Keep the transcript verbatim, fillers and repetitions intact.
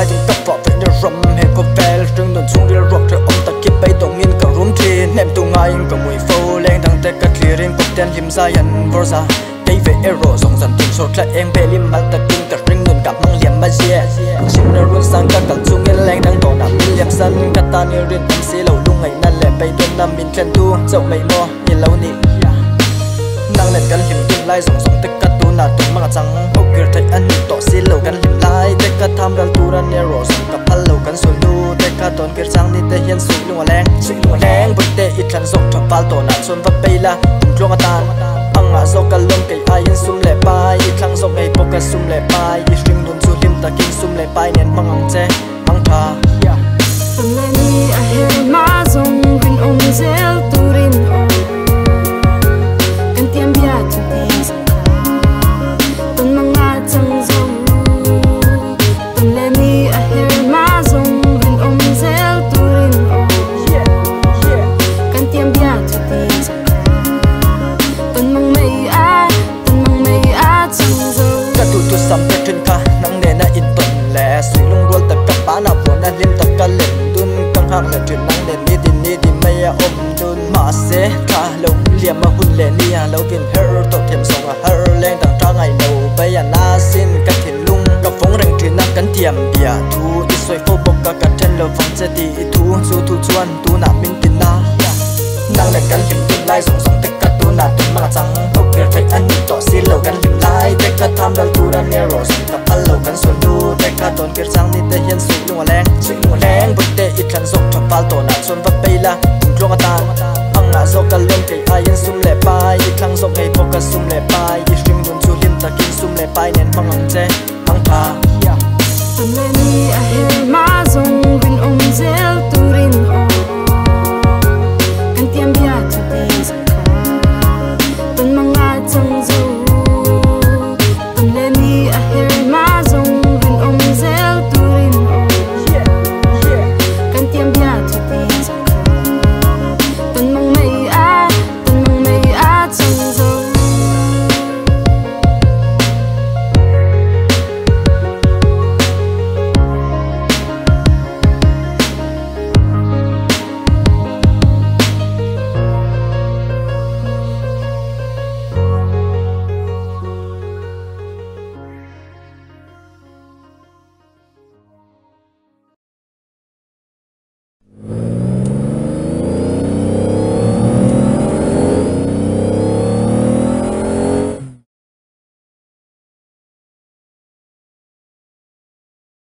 lai từng cấp vỏ phải để rum hay có vel trưng đồn chung real rock rồi ông ta kịp bay đồng in cả room thi ném tung ngay cả mùi phô lên thằng tết cả clearing cục tiền lim ra nhận vô ra cây về arrow dòng dần từng sort lại em về lim mal ta kinh cả ring đồn cảm mang liềm magia xin nơi luôn sang các cặp chung yên lên đang đổ nằm in liềm sân cắt ta như riêng tâm xí lầu lung ngày nan lẻ bay đêm năm min khen tu dậu mày mo nhìn lâu nị năng lên cắn liềm tin lai dòng dòng tích cắt tu nà tung mang trắng hậu kia thấy anh tỏ xí lầu cắn liềm lai tết cắt tham ral tu ran arrow dòng cặp hal lầu cắn xuân tu tết cắt tòn kia sang đi tết hiên suy lung leng suy lung leng với tết ít lần dòng thằng pal tổ nà xuân vấp bay la cùng chuông tan ang nga zo kalom kay ayin sum le pai i thlang zo ngay poka sum le pai i string dun chu lim ta king sum le pai nen mangang che mang tha Ameni a her ma zong rin om zel turin o kan tiam bia tu ti ton manga chang zo Ameni a her ma zong rin om zel turin o kan tiam bia tu ti ton mang mei a ton mang mei a chang zo ka tu tu sam pe trin ka nang ne na in ton le sui lung rol ta ka pa na bo na lim ta ka le hang là chuyện năng đến đi đến đi đến mây ôm đun mà sẽ thả lồng liềm mà hun lệ ni à lâu viên her tổ thêm sông à her lên tảng tra ngày đầu bây giờ na xin cắt thìn lung cặp phóng rèn truyền năng cắn tiềm bìa thu ít xoay phô bọc cả cả trên lầu phòng sẽ đi thu du thu chuan tu nạp minh tin na năng lên cắn liềm tin lai song song tích cắt tu nạp tu mà trắng hậu kia phải ăn tỏ xin lầu cắn liềm lai tích cắt tham đal tu đan arrow song cặp ăn lầu cắn xuân tu tích cắt tòn kia sang đi tây hiên suy lung leng suy lung leng với tây ít lần dọc thằng pal tổ nạp xuân vấp bay la cùng chuông tan ang nga zo kalom kay ayin sum le pai i thlang zo ngay poka sum le pai i string dun chu lim ta king sum le pai nen mangang che mang tha Ameni a her ma zong rin om zel